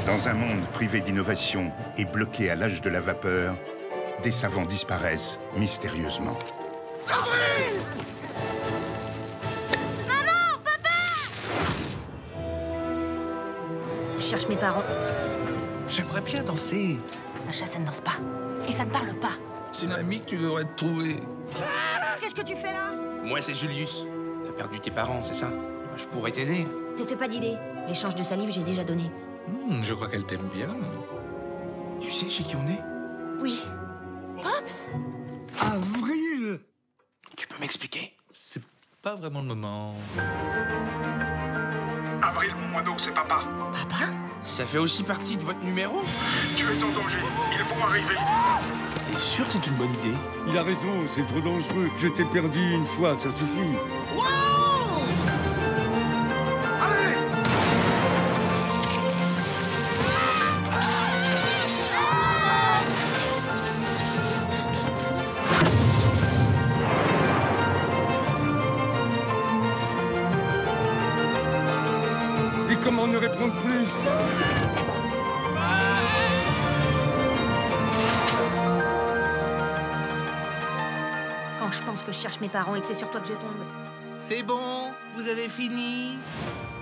Dans un monde privé d'innovation et bloqué à l'âge de la vapeur, des savants disparaissent mystérieusement. Maman, papa! Je cherche mes parents. J'aimerais bien danser. Un chat, ça ne danse pas. Et ça ne parle pas. C'est une amie que tu devrais te trouver. Qu'est-ce que tu fais là? Moi, c'est Julius. T'as perdu tes parents, c'est ça? Je pourrais t'aider. Te fais pas d'idée. L'échange de salive, j'ai déjà donné. Je crois qu'elle t'aime bien. Tu sais chez qui on est? Oui. Pops? Avril! Tu peux m'expliquer? C'est pas vraiment le moment. Avril, mon moineau, c'est papa. Papa? Ça fait aussi partie de votre numéro? Tu es en danger. Il faut arriver. T'es sûr que c'est une bonne idée? Il a raison, c'est trop dangereux. Je t'ai perdu une fois, ça suffit. Allez! Et comment ne répondre plus? Quand je pense que je cherche mes parents et que c'est sur toi que je tombe. C'est bon, vous avez fini.